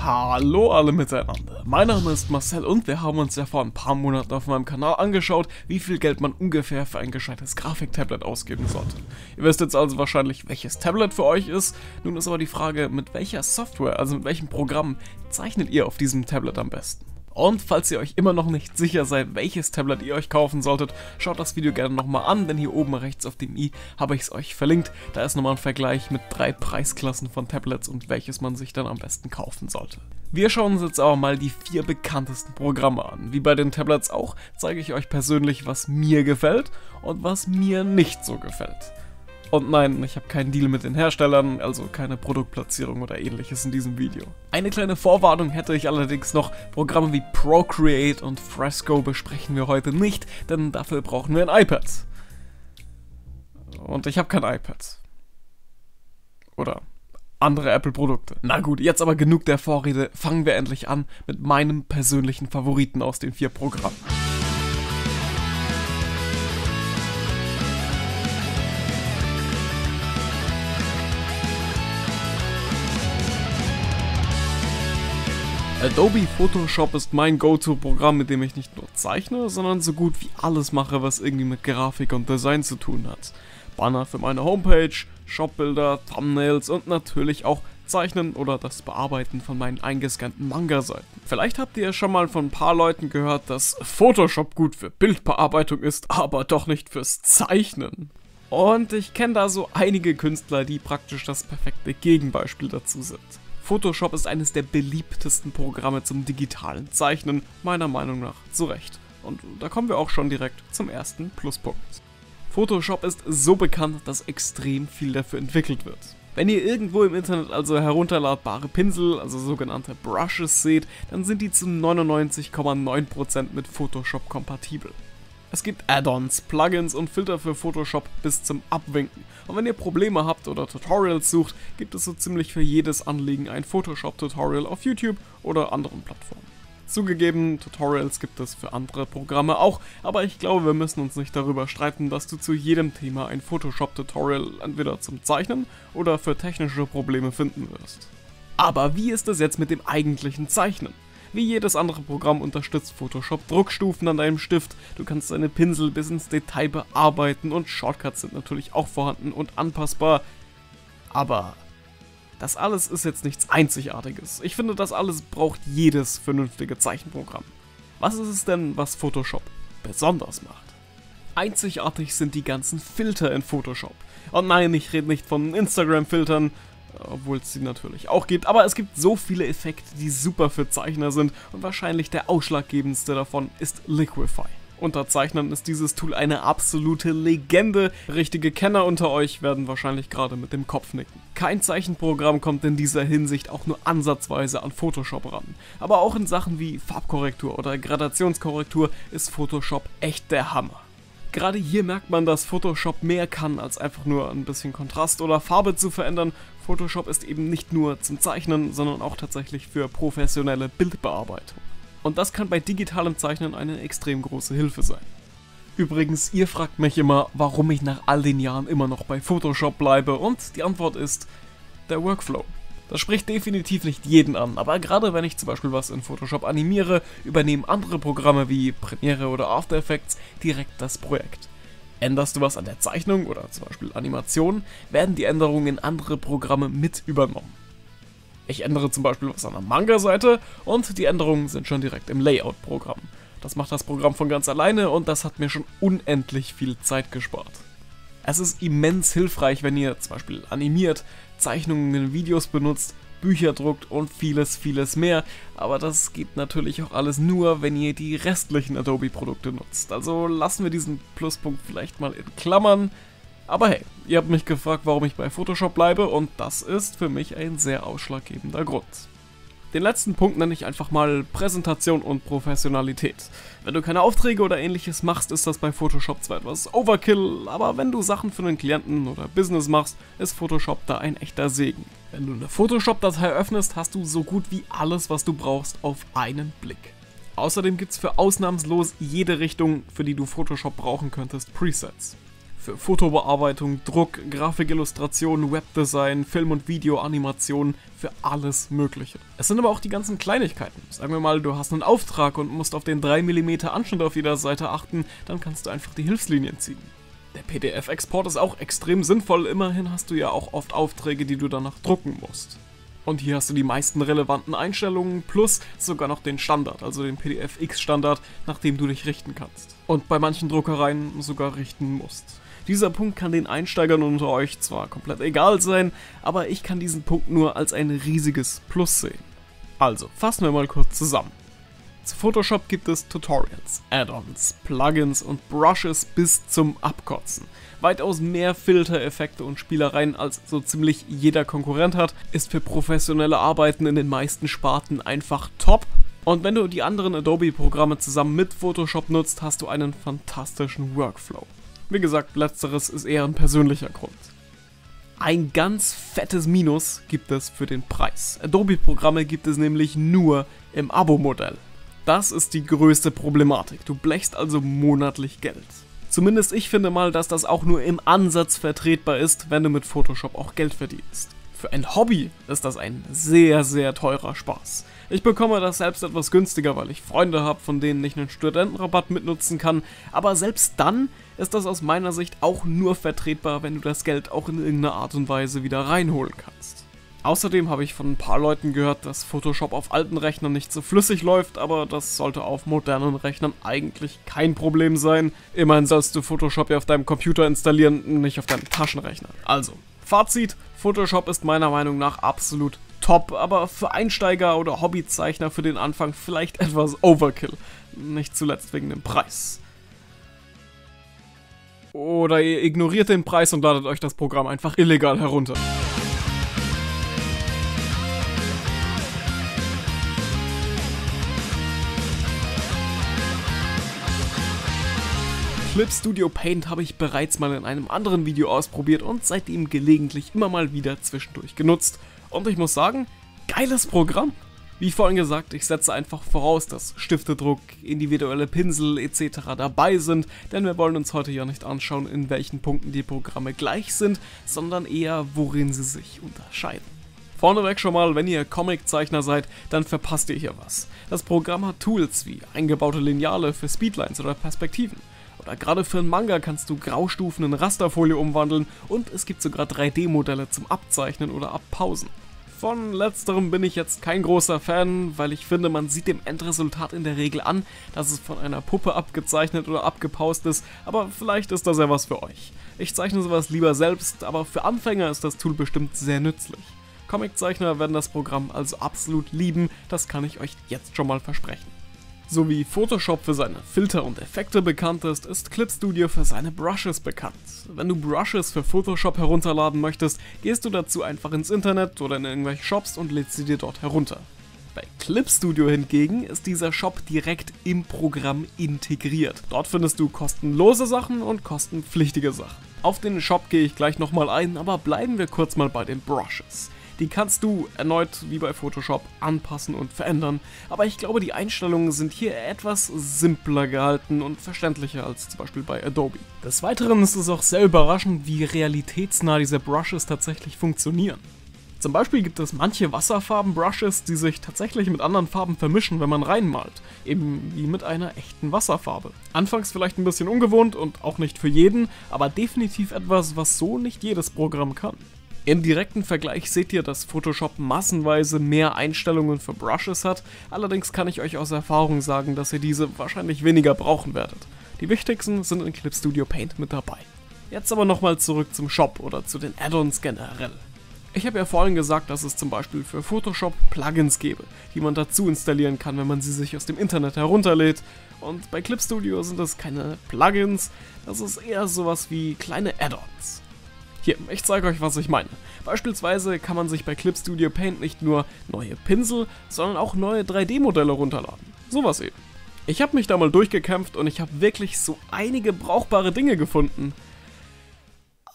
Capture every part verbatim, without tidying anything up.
Hallo alle miteinander, mein Name ist Marcel und wir haben uns ja vor ein paar Monaten auf meinem Kanal angeschaut, wie viel Geld man ungefähr für ein gescheites Grafiktablet ausgeben sollte. Ihr wisst jetzt also wahrscheinlich, welches Tablet für euch ist. Nun ist aber die Frage, mit welcher Software, also mit welchem Programm zeichnet ihr auf diesem Tablet am besten? Und falls ihr euch immer noch nicht sicher seid, welches Tablet ihr euch kaufen solltet, schaut das Video gerne nochmal an, denn hier oben rechts auf dem i habe ich es euch verlinkt. Da ist nochmal ein Vergleich mit drei Preisklassen von Tablets und welches man sich dann am besten kaufen sollte. Wir schauen uns jetzt aber mal die vier bekanntesten Programme an. Wie bei den Tablets auch, zeige ich euch persönlich, was mir gefällt und was mir nicht so gefällt. Und nein, ich habe keinen Deal mit den Herstellern, also keine Produktplatzierung oder ähnliches in diesem Video. Eine kleine Vorwarnung hätte ich allerdings noch: Programme wie Procreate und Fresco besprechen wir heute nicht, denn dafür brauchen wir ein iPad. Und ich habe kein iPad. Oder andere Apple-Produkte. Na gut, jetzt aber genug der Vorrede, fangen wir endlich an mit meinem persönlichen Favoriten aus den vier Programmen. Adobe Photoshop ist mein Go-To-Programm, mit dem ich nicht nur zeichne, sondern so gut wie alles mache, was irgendwie mit Grafik und Design zu tun hat. Banner für meine Homepage, Shopbilder, Thumbnails und natürlich auch Zeichnen oder das Bearbeiten von meinen eingescannten Manga-Seiten. Vielleicht habt ihr schon mal von ein paar Leuten gehört, dass Photoshop gut für Bildbearbeitung ist, aber doch nicht fürs Zeichnen. Und ich kenne da so einige Künstler, die praktisch das perfekte Gegenbeispiel dazu sind. Photoshop ist eines der beliebtesten Programme zum digitalen Zeichnen, meiner Meinung nach zu Recht. Und da kommen wir auch schon direkt zum ersten Pluspunkt. Photoshop ist so bekannt, dass extrem viel dafür entwickelt wird. Wenn ihr irgendwo im Internet also herunterladbare Pinsel, also sogenannte Brushes seht, dann sind die zu neunundneunzig Komma neun Prozent mit Photoshop kompatibel. Es gibt Add-ons, Plugins und Filter für Photoshop bis zum Abwinken. Und wenn ihr Probleme habt oder Tutorials sucht, gibt es so ziemlich für jedes Anliegen ein Photoshop-Tutorial auf YouTube oder anderen Plattformen. Zugegeben, Tutorials gibt es für andere Programme auch, aber ich glaube, wir müssen uns nicht darüber streiten, dass du zu jedem Thema ein Photoshop-Tutorial entweder zum Zeichnen oder für technische Probleme finden wirst. Aber wie ist es jetzt mit dem eigentlichen Zeichnen? Wie jedes andere Programm unterstützt Photoshop Druckstufen an deinem Stift, du kannst deine Pinsel bis ins Detail bearbeiten und Shortcuts sind natürlich auch vorhanden und anpassbar. Aber das alles ist jetzt nichts Einzigartiges. Ich finde, das alles braucht jedes vernünftige Zeichenprogramm. Was ist es denn, was Photoshop besonders macht? Einzigartig sind die ganzen Filter in Photoshop. Und nein, ich rede nicht von Instagram-Filtern, obwohl es sie natürlich auch gibt, aber es gibt so viele Effekte, die super für Zeichner sind und wahrscheinlich der ausschlaggebendste davon ist Liquify. Unter Zeichnern ist dieses Tool eine absolute Legende. Richtige Kenner unter euch werden wahrscheinlich gerade mit dem Kopf nicken. Kein Zeichenprogramm kommt in dieser Hinsicht auch nur ansatzweise an Photoshop ran. Aber auch in Sachen wie Farbkorrektur oder Gradationskorrektur ist Photoshop echt der Hammer. Gerade hier merkt man, dass Photoshop mehr kann, als einfach nur ein bisschen Kontrast oder Farbe zu verändern. Photoshop ist eben nicht nur zum Zeichnen, sondern auch tatsächlich für professionelle Bildbearbeitung. Und das kann bei digitalem Zeichnen eine extrem große Hilfe sein. Übrigens, ihr fragt mich immer, warum ich nach all den Jahren immer noch bei Photoshop bleibe, und die Antwort ist der Workflow. Das spricht definitiv nicht jeden an, aber gerade wenn ich zum Beispiel was in Photoshop animiere, übernehmen andere Programme wie Premiere oder After Effects direkt das Projekt. Änderst du was an der Zeichnung oder zum Beispiel Animation, werden die Änderungen in andere Programme mit übernommen. Ich ändere zum Beispiel was an der Manga-Seite und die Änderungen sind schon direkt im Layout-Programm. Das macht das Programm von ganz alleine und das hat mir schon unendlich viel Zeit gespart. Es ist immens hilfreich, wenn ihr zum Beispiel animiert, Zeichnungen in Videos benutzt, Bücher druckt und vieles, vieles mehr. Aber das geht natürlich auch alles nur, wenn ihr die restlichen Adobe-Produkte nutzt. Also lassen wir diesen Pluspunkt vielleicht mal in Klammern. Aber hey, ihr habt mich gefragt, warum ich bei Photoshop bleibe, und das ist für mich ein sehr ausschlaggebender Grund. Den letzten Punkt nenne ich einfach mal Präsentation und Professionalität. Wenn du keine Aufträge oder ähnliches machst, ist das bei Photoshop zwar etwas Overkill, aber wenn du Sachen für einen Klienten oder Business machst, ist Photoshop da ein echter Segen. Wenn du eine Photoshop-Datei öffnest, hast du so gut wie alles, was du brauchst, auf einen Blick. Außerdem gibt es für ausnahmslos jede Richtung, für die du Photoshop brauchen könntest, Presets. für Fotobearbeitung, Druck, Grafikillustration, Webdesign, Film- und Videoanimation, für alles Mögliche. Es sind aber auch die ganzen Kleinigkeiten. Sagen wir mal, du hast einen Auftrag und musst auf den drei Millimeter Anschnitt auf jeder Seite achten, dann kannst du einfach die Hilfslinien ziehen. Der P D F-Export ist auch extrem sinnvoll, immerhin hast du ja auch oft Aufträge, die du danach drucken musst. Und hier hast du die meisten relevanten Einstellungen plus sogar noch den Standard, also den P D F X-Standard, nach dem du dich richten kannst. Und bei manchen Druckereien sogar richten musst. Dieser Punkt kann den Einsteigern unter euch zwar komplett egal sein, aber ich kann diesen Punkt nur als ein riesiges Plus sehen. Also, fassen wir mal kurz zusammen. Zu Photoshop gibt es Tutorials, Add-ons, Plugins und Brushes bis zum Abkotzen. Weitaus mehr Filtereffekte und Spielereien als so ziemlich jeder Konkurrent hat, ist für professionelle Arbeiten in den meisten Sparten einfach top. Und wenn du die anderen Adobe-Programme zusammen mit Photoshop nutzt, hast du einen fantastischen Workflow. Wie gesagt, letzteres ist eher ein persönlicher Grund. Ein ganz fettes Minus gibt es für den Preis. Adobe-Programme gibt es nämlich nur im Abo-Modell. Das ist die größte Problematik, du blechst also monatlich Geld. Zumindest ich finde mal, dass das auch nur im Ansatz vertretbar ist, wenn du mit Photoshop auch Geld verdienst. Für ein Hobby ist das ein sehr, sehr teurer Spaß. Ich bekomme das selbst etwas günstiger, weil ich Freunde habe, von denen ich einen Studentenrabatt mitnutzen kann, aber selbst dann ist das aus meiner Sicht auch nur vertretbar, wenn du das Geld auch in irgendeiner Art und Weise wieder reinholen kannst. Außerdem habe ich von ein paar Leuten gehört, dass Photoshop auf alten Rechnern nicht so flüssig läuft, aber das sollte auf modernen Rechnern eigentlich kein Problem sein. Immerhin sollst du Photoshop ja auf deinem Computer installieren, nicht auf deinem Taschenrechner. Also, Fazit, Photoshop ist meiner Meinung nach absolut top, aber für Einsteiger oder Hobbyzeichner für den Anfang vielleicht etwas Overkill. Nicht zuletzt wegen dem Preis. Oder ihr ignoriert den Preis und ladet euch das Programm einfach illegal herunter. Clip Studio Paint habe ich bereits mal in einem anderen Video ausprobiert und seitdem gelegentlich immer mal wieder zwischendurch genutzt. Und ich muss sagen, geiles Programm. Wie vorhin gesagt, ich setze einfach voraus, dass Stiftedruck, individuelle Pinsel et cetera dabei sind, denn wir wollen uns heute ja nicht anschauen, in welchen Punkten die Programme gleich sind, sondern eher, worin sie sich unterscheiden. Vorneweg schon mal, wenn ihr Comiczeichner seid, dann verpasst ihr hier was. Das Programm hat Tools wie eingebaute Lineale für Speedlines oder Perspektiven. Oder gerade für einen Manga kannst du Graustufen in Rasterfolie umwandeln und es gibt sogar drei D Modelle zum Abzeichnen oder Abpausen. Von letzterem bin ich jetzt kein großer Fan, weil ich finde, man sieht dem Endresultat in der Regel an, dass es von einer Puppe abgezeichnet oder abgepaust ist, aber vielleicht ist das ja was für euch. Ich zeichne sowas lieber selbst, aber für Anfänger ist das Tool bestimmt sehr nützlich. Comiczeichner werden das Programm also absolut lieben, das kann ich euch jetzt schon mal versprechen. So wie Photoshop für seine Filter und Effekte bekannt ist, ist Clip Studio für seine Brushes bekannt. Wenn du Brushes für Photoshop herunterladen möchtest, gehst du dazu einfach ins Internet oder in irgendwelche Shops und lädst sie dir dort herunter. Bei Clip Studio hingegen ist dieser Shop direkt im Programm integriert. Dort findest du kostenlose Sachen und kostenpflichtige Sachen. Auf den Shop gehe ich gleich nochmal ein, aber bleiben wir kurz mal bei den Brushes. Die kannst du erneut wie bei Photoshop anpassen und verändern, aber ich glaube, die Einstellungen sind hier etwas simpler gehalten und verständlicher als zum Beispiel bei Adobe. Des Weiteren ist es auch sehr überraschend, wie realitätsnah diese Brushes tatsächlich funktionieren. Zum Beispiel gibt es manche Wasserfarben-Brushes, die sich tatsächlich mit anderen Farben vermischen, wenn man reinmalt, eben wie mit einer echten Wasserfarbe. Anfangs vielleicht ein bisschen ungewohnt und auch nicht für jeden, aber definitiv etwas, was so nicht jedes Programm kann. Im direkten Vergleich seht ihr, dass Photoshop massenweise mehr Einstellungen für Brushes hat, allerdings kann ich euch aus Erfahrung sagen, dass ihr diese wahrscheinlich weniger brauchen werdet. Die wichtigsten sind in Clip Studio Paint mit dabei. Jetzt aber nochmal zurück zum Shop oder zu den Add-ons generell. Ich habe ja vorhin gesagt, dass es zum Beispiel für Photoshop Plugins gäbe, die man dazu installieren kann, wenn man sie sich aus dem Internet herunterlädt. Und bei Clip Studio sind das keine Plugins, das ist eher sowas wie kleine Add-ons. Hier, ich zeige euch, was ich meine. Beispielsweise kann man sich bei Clip Studio Paint nicht nur neue Pinsel, sondern auch neue drei D Modelle runterladen. Sowas eben. Ich habe mich da mal durchgekämpft und ich habe wirklich so einige brauchbare Dinge gefunden.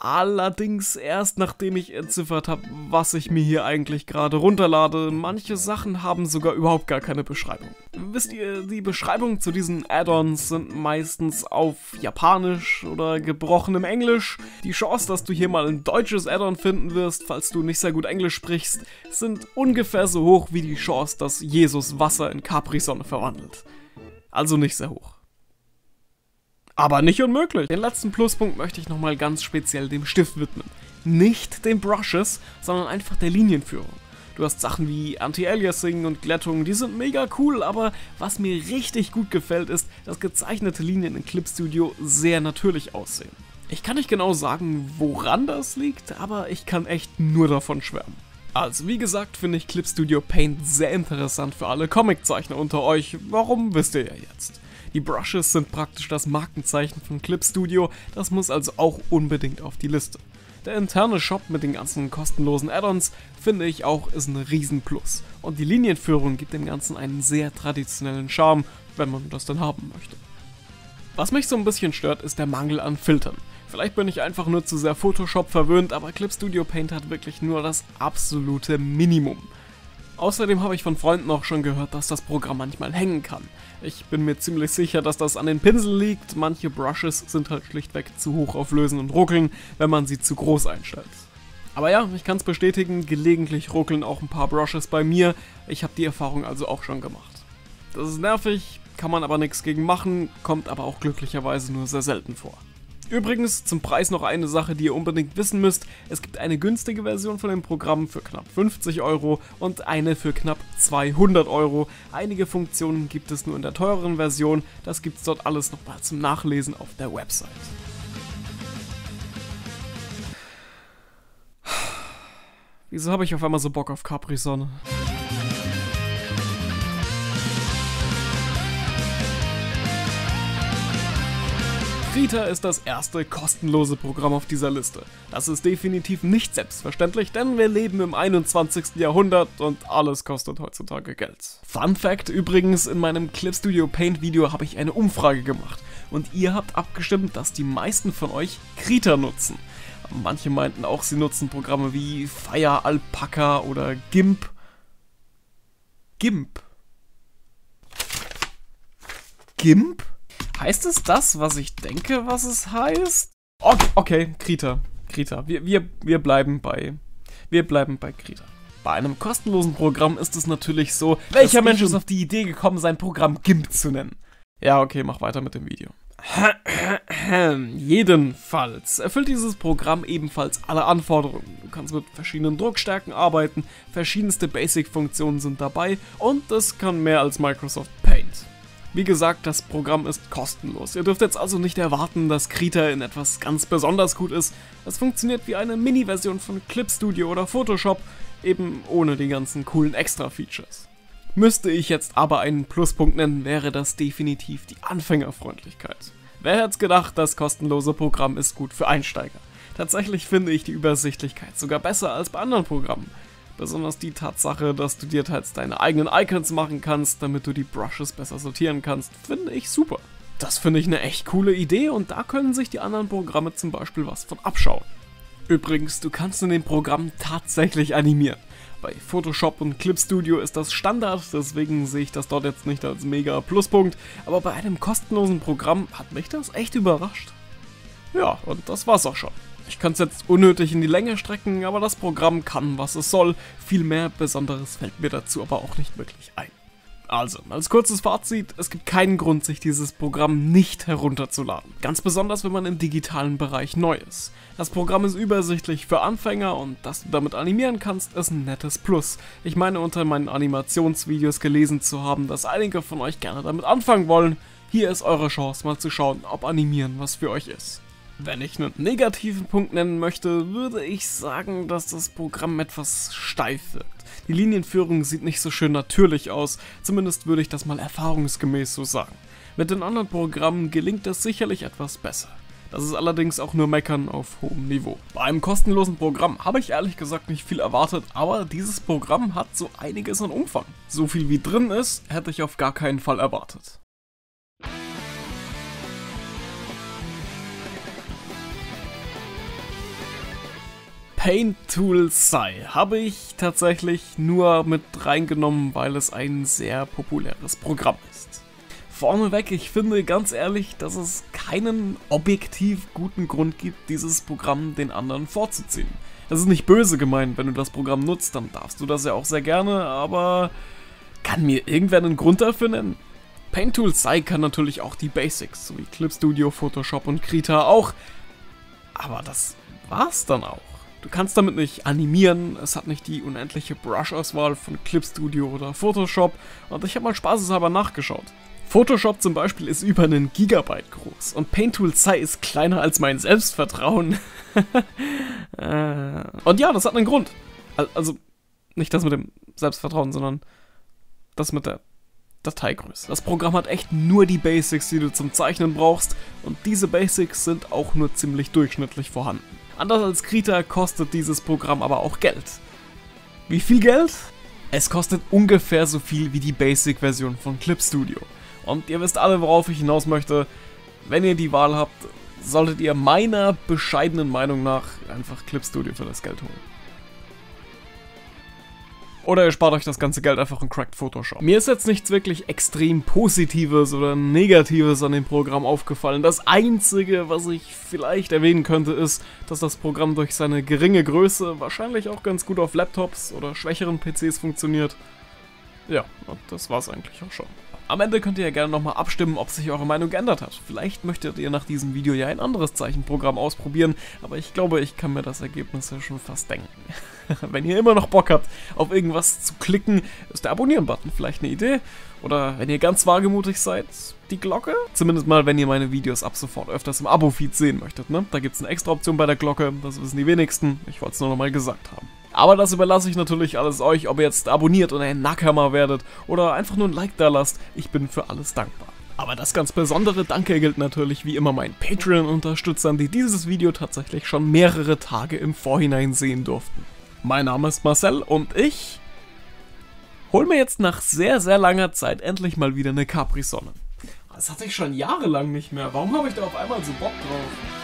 Allerdings erst nachdem ich entziffert habe, was ich mir hier eigentlich gerade runterlade. Manche Sachen haben sogar überhaupt gar keine Beschreibung. Wisst ihr, die Beschreibungen zu diesen Add-ons sind meistens auf Japanisch oder gebrochenem Englisch. Die Chance, dass du hier mal ein deutsches Add-on finden wirst, falls du nicht sehr gut Englisch sprichst, sind ungefähr so hoch wie die Chance, dass Jesus Wasser in Capri-Sonne verwandelt. Also nicht sehr hoch. Aber nicht unmöglich. Den letzten Pluspunkt möchte ich nochmal ganz speziell dem Stift widmen. Nicht den Brushes, sondern einfach der Linienführung. Du hast Sachen wie Anti-Aliasing und Glättung, die sind mega cool, aber was mir richtig gut gefällt ist, dass gezeichnete Linien in Clip Studio sehr natürlich aussehen. Ich kann nicht genau sagen, woran das liegt, aber ich kann echt nur davon schwärmen. Also wie gesagt, finde ich Clip Studio Paint sehr interessant für alle Comiczeichner unter euch. Warum, wisst ihr ja jetzt. Die Brushes sind praktisch das Markenzeichen von Clip Studio, das muss also auch unbedingt auf die Liste. Der interne Shop mit den ganzen kostenlosen Add-ons, finde ich auch, ist ein Riesenplus. Und die Linienführung gibt dem Ganzen einen sehr traditionellen Charme, wenn man das dann haben möchte. Was mich so ein bisschen stört, ist der Mangel an Filtern. Vielleicht bin ich einfach nur zu sehr Photoshop verwöhnt, aber Clip Studio Paint hat wirklich nur das absolute Minimum. Außerdem habe ich von Freunden auch schon gehört, dass das Programm manchmal hängen kann. Ich bin mir ziemlich sicher, dass das an den Pinsel liegt. Manche Brushes sind halt schlichtweg zu hoch auflösen und ruckeln, wenn man sie zu groß einstellt. Aber ja, ich kann es bestätigen, gelegentlich ruckeln auch ein paar Brushes bei mir. Ich habe die Erfahrung also auch schon gemacht. Das ist nervig, kann man aber nichts gegen machen, kommt aber auch glücklicherweise nur sehr selten vor. Übrigens, zum Preis noch eine Sache, die ihr unbedingt wissen müsst. Es gibt eine günstige Version von dem Programm für knapp fünfzig Euro und eine für knapp zweihundert Euro. Einige Funktionen gibt es nur in der teureren Version. Das gibt es dort alles nochmal zum Nachlesen auf der Website. Wieso habe ich auf einmal so Bock auf Capri-Sonne? Krita ist das erste kostenlose Programm auf dieser Liste. Das ist definitiv nicht selbstverständlich, denn wir leben im einundzwanzigsten Jahrhundert und alles kostet heutzutage Geld. Fun Fact übrigens, in meinem Clip Studio Paint Video habe ich eine Umfrage gemacht und ihr habt abgestimmt, dass die meisten von euch Krita nutzen. Manche meinten auch, sie nutzen Programme wie Fire, Alpaca oder GIMP. GIMP? GIMP? Heißt es das, was ich denke, was es heißt? Okay, okay, Krita. Krita. Wir, wir, wir bleiben bei. Wir bleiben bei Krita. Bei einem kostenlosen Programm ist es natürlich so, welcher Mensch ist auf die Idee gekommen, sein Programm GIMP zu nennen? Ja, okay, mach weiter mit dem Video. Jedenfalls erfüllt dieses Programm ebenfalls alle Anforderungen. Du kannst mit verschiedenen Druckstärken arbeiten, verschiedenste Basic-Funktionen sind dabei und es kann mehr als Microsoft Paint. Wie gesagt, das Programm ist kostenlos. Ihr dürft jetzt also nicht erwarten, dass Krita in etwas ganz besonders gut ist. Es funktioniert wie eine Mini-Version von Clip Studio oder Photoshop, eben ohne die ganzen coolen Extra-Features. Müsste ich jetzt aber einen Pluspunkt nennen, wäre das definitiv die Anfängerfreundlichkeit. Wer hätte gedacht, das kostenlose Programm ist gut für Einsteiger? Tatsächlich finde ich die Übersichtlichkeit sogar besser als bei anderen Programmen. Besonders die Tatsache, dass du dir teils deine eigenen Icons machen kannst, damit du die Brushes besser sortieren kannst, finde ich super. Das finde ich eine echt coole Idee und da können sich die anderen Programme zum Beispiel was von abschauen. Übrigens, du kannst in dem Programm tatsächlich animieren. Bei Photoshop und Clip Studio ist das Standard, deswegen sehe ich das dort jetzt nicht als mega Pluspunkt, aber bei einem kostenlosen Programm hat mich das echt überrascht. Ja, und das war's auch schon. Ich kann es jetzt unnötig in die Länge strecken, aber das Programm kann, was es soll. Viel mehr Besonderes fällt mir dazu aber auch nicht wirklich ein. Also, als kurzes Fazit, es gibt keinen Grund, sich dieses Programm nicht herunterzuladen. Ganz besonders, wenn man im digitalen Bereich neu ist. Das Programm ist übersichtlich für Anfänger und dass du damit animieren kannst, ist ein nettes Plus. Ich meine, unter meinen Animationsvideos gelesen zu haben, dass einige von euch gerne damit anfangen wollen. Hier ist eure Chance, mal zu schauen, ob Animieren was für euch ist. Wenn ich einen negativen Punkt nennen möchte, würde ich sagen, dass das Programm etwas steif wirkt. Die Linienführung sieht nicht so schön natürlich aus, zumindest würde ich das mal erfahrungsgemäß so sagen. Mit den anderen Programmen gelingt es sicherlich etwas besser. Das ist allerdings auch nur Meckern auf hohem Niveau. Bei einem kostenlosen Programm habe ich ehrlich gesagt nicht viel erwartet, aber dieses Programm hat so einiges an Umfang. So viel wie drin ist, hätte ich auf gar keinen Fall erwartet. Paint Tool Sai habe ich tatsächlich nur mit reingenommen, weil es ein sehr populäres Programm ist. Vorneweg, ich finde ganz ehrlich, dass es keinen objektiv guten Grund gibt, dieses Programm den anderen vorzuziehen. Das ist nicht böse gemeint, wenn du das Programm nutzt, dann darfst du das ja auch sehr gerne, aber kann mir irgendwer einen Grund dafür nennen? Paint Tool Sai kann natürlich auch die Basics, so wie Clip Studio, Photoshop und Krita auch, aber das war's dann auch. Du kannst damit nicht animieren, es hat nicht die unendliche Brush-Auswahl von Clip Studio oder Photoshop und ich habe mal spaßeshalber nachgeschaut. Photoshop zum Beispiel ist über einen Gigabyte groß und Paint Tool Sai ist kleiner als mein Selbstvertrauen. Und ja, das hat einen Grund. Also nicht das mit dem Selbstvertrauen, sondern das mit der Dateigröße. Das Programm hat echt nur die Basics, die du zum Zeichnen brauchst und diese Basics sind auch nur ziemlich durchschnittlich vorhanden. Anders als Krita kostet dieses Programm aber auch Geld. Wie viel Geld? Es kostet ungefähr so viel wie die Basic-Version von Clip Studio. Und ihr wisst alle, worauf ich hinaus möchte. Wenn ihr die Wahl habt, solltet ihr meiner bescheidenen Meinung nach einfach Clip Studio für das Geld holen. Oder ihr spart euch das ganze Geld einfach in Cracked Photoshop. Mir ist jetzt nichts wirklich extrem Positives oder Negatives an dem Programm aufgefallen. Das Einzige, was ich vielleicht erwähnen könnte, ist, dass das Programm durch seine geringe Größe wahrscheinlich auch ganz gut auf Laptops oder schwächeren P Cs funktioniert. Ja, und das war's eigentlich auch schon. Am Ende könnt ihr ja gerne nochmal abstimmen, ob sich eure Meinung geändert hat. Vielleicht möchtet ihr nach diesem Video ja ein anderes Zeichenprogramm ausprobieren, aber ich glaube, ich kann mir das Ergebnis ja schon fast denken. Wenn ihr immer noch Bock habt, auf irgendwas zu klicken, ist der Abonnieren-Button vielleicht eine Idee. Oder wenn ihr ganz wagemutig seid, die Glocke. Zumindest mal, wenn ihr meine Videos ab sofort öfters im Abo-Feed sehen möchtet, ne? Da gibt es eine extra Option bei der Glocke, das wissen die wenigsten. Ich wollte es nur nochmal gesagt haben. Aber das überlasse ich natürlich alles euch, ob ihr jetzt abonniert und ein Nackheimer werdet oder einfach nur ein Like da lasst. Ich bin für alles dankbar. Aber das ganz besondere Danke gilt natürlich wie immer meinen Patreon-Unterstützern, die dieses Video tatsächlich schon mehrere Tage im Vorhinein sehen durften. Mein Name ist Marcel und ich hol mir jetzt nach sehr, sehr langer Zeit endlich mal wieder eine Capri-Sonne. Das hatte ich schon jahrelang nicht mehr. Warum habe ich da auf einmal so Bock drauf?